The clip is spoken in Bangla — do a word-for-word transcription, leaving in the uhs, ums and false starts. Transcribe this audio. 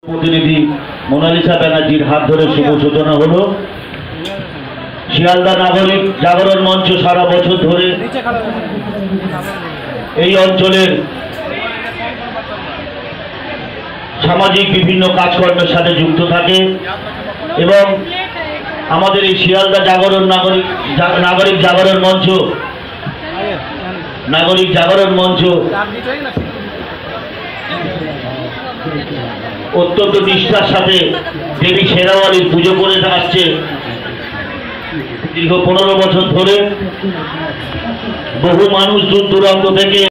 প্রতিনিধি মোনালিসা ব্যানার্জির হাত ধরে শুভ সূচনা হলো। শিয়ালদা নাগরিক জাগরণ মঞ্চ সারা বছর ধরে এই অঞ্চলের সামাজিক বিভিন্ন কাজকর্মের সাথে যুক্ত থাকে এবং আমাদের এই শিয়ালদা জাগরণ নাগরিক নাগরিক জাগরণ মঞ্চ নাগরিক জাগরণ মঞ্চ অত্যন্ত নিষ্ঠার সাথে দেবী শেরাওয়ালির পুজো করে আসছে দীর্ঘ পনেরো বছর ধরে। বহু মানুষ দূর দূরান্ত থেকে